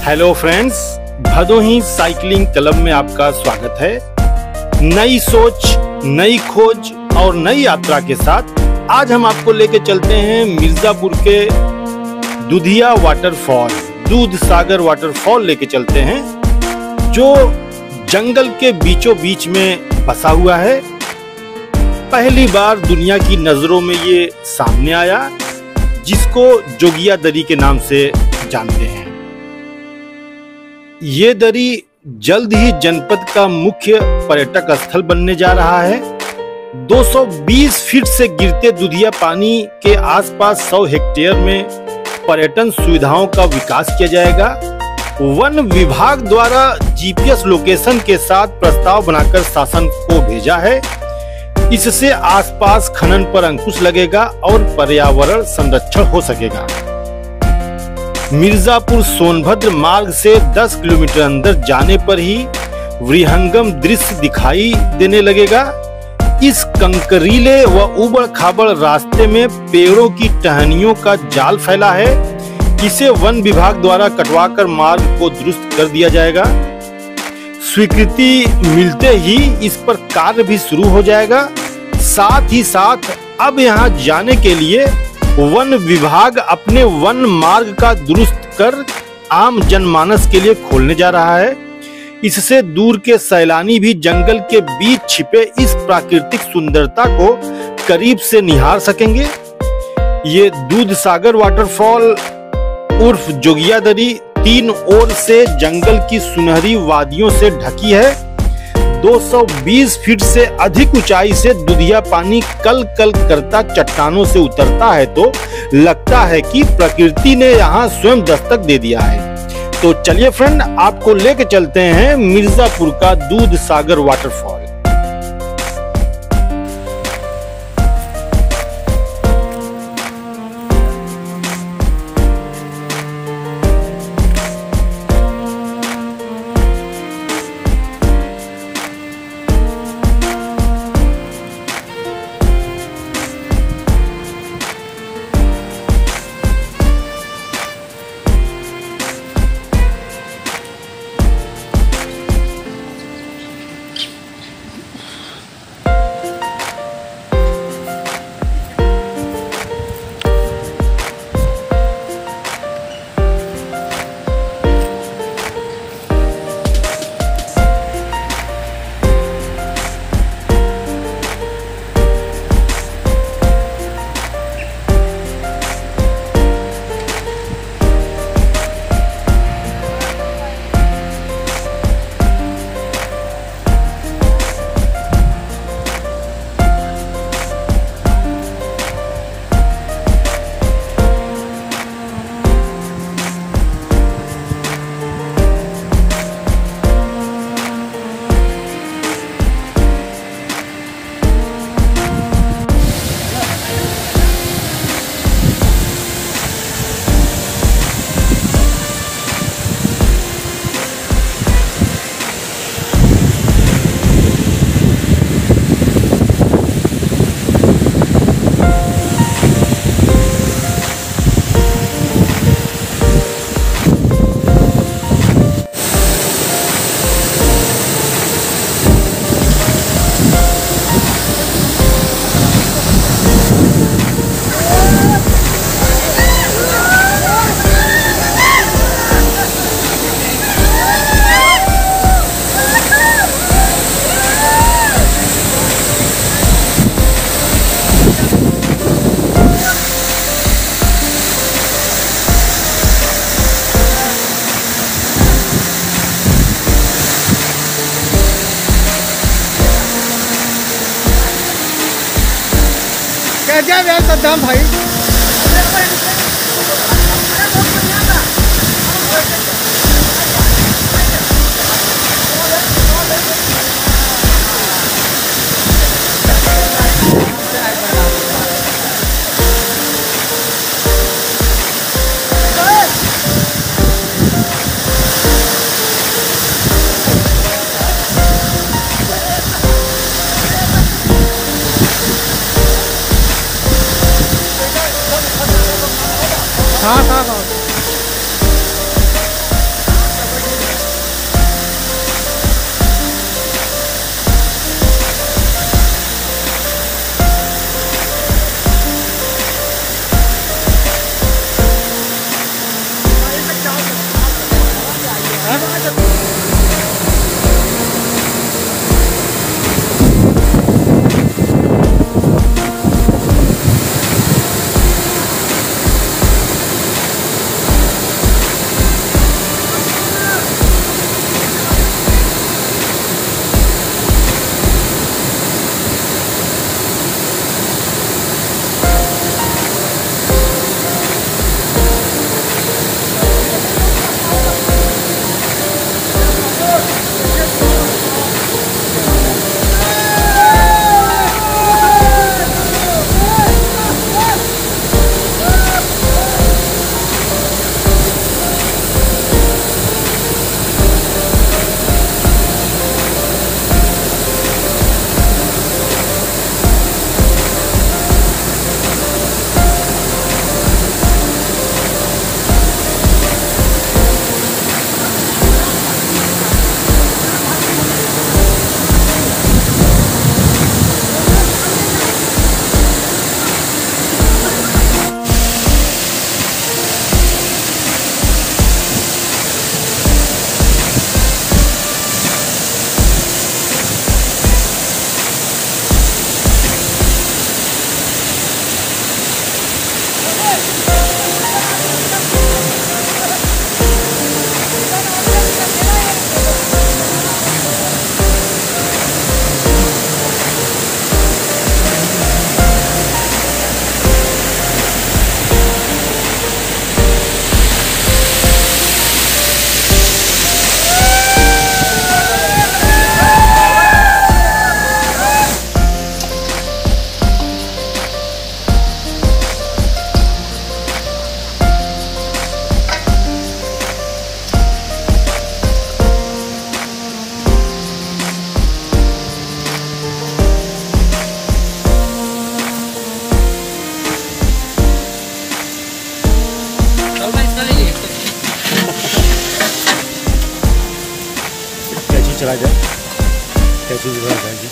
Hello friends, Bhadohi cycling club में आपका स्वागत है। नई सोच, नई खोज और नई यात्रा के साथ आज हम आपको लेके चलते हैं मिर्जापुर के दुधिया वाटरफॉल, दूध सागर वाटरफॉल लेके चलते हैं, जो जंगल के बीचों बीच में बसा हुआ है। पहली बार दुनिया की नजरों में ये सामने आया, जिसको जोगिया दरी के नाम से जानते हैं। ये दरी जल्द ही जनपद का मुख्य पर्यटक स्थल बनने जा रहा है। 220 फीट से गिरते दुधिया पानी के आसपास 100 हेक्टेयर में पर्यटन सुविधाओं का विकास किया जाएगा। वन विभाग द्वारा जीपीएस लोकेशन के साथ प्रस्ताव बनाकर शासन को भेजा है। इससे आसपास खनन पर अंकुश लगेगा और पर्यावरण संरक्षण हो सकेगा। मिर्जापुर सोनभद्र मार्ग से 10 किलोमीटर अंदर जाने पर ही विहंगम दृश्य दिखाई देने लगेगा। इस कंकरीले व उबड़ खाबड़ रास्ते में पेड़ों की टहनियों का जाल फैला है। इसे वन विभाग द्वारा कटवाकर मार्ग को दुरुस्त कर दिया जाएगा। स्वीकृति मिलते ही इस पर कार्य भी शुरू हो जाएगा। साथ ही साथ अब यहाँ जाने के लिए वन विभाग अपने वन मार्ग का दुरुस्त कर आम जनमानस के लिए खोलने जा रहा है। इससे दूर के सैलानी भी जंगल के बीच छिपे इस प्राकृतिक सुंदरता को करीब से निहार सकेंगे। ये दूध सागर वाटरफॉल उर्फ जोगिया दरी 3 ओर से जंगल की सुनहरी वादियों से ढकी है। 220 फीट से अधिक ऊंचाई से दुधिया पानी कल कल करता चट्टानों से उतरता है, तो लगता है कि प्रकृति ने यहाँ स्वयं दस्तक दे दिया है। तो चलिए फ्रेंड, आपको लेके चलते हैं मिर्जापुर का दूध सागर वाटरफॉल। क्या सद्दाम भाई। हाँ हाँ हाँ। चढ़ा जाए, कैसे भी हो जाएगी।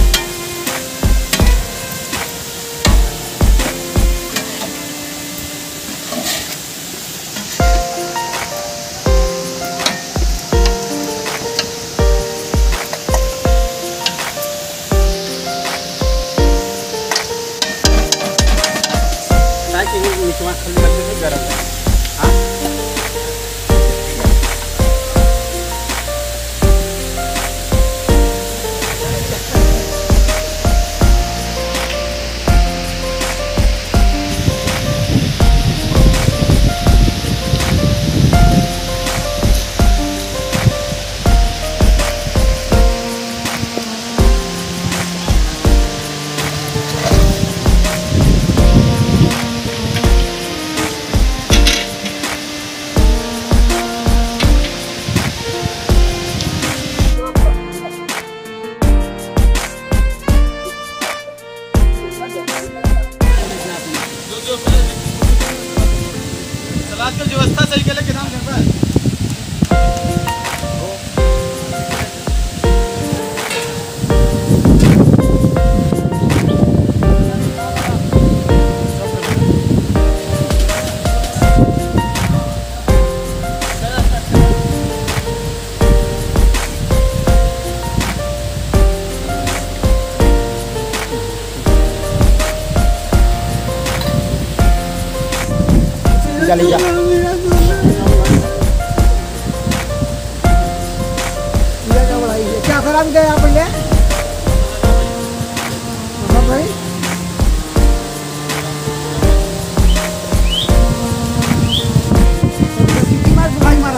सलाद की व्यवस्था सही के लिए नाम लिया क्या खराब गया पहले भाई भाई मारा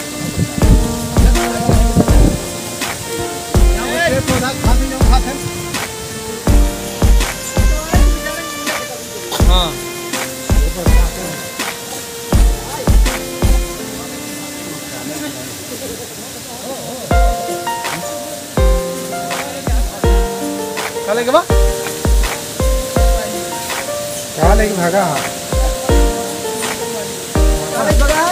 हाँ क्या लेके बा क्या लेके भागा भागा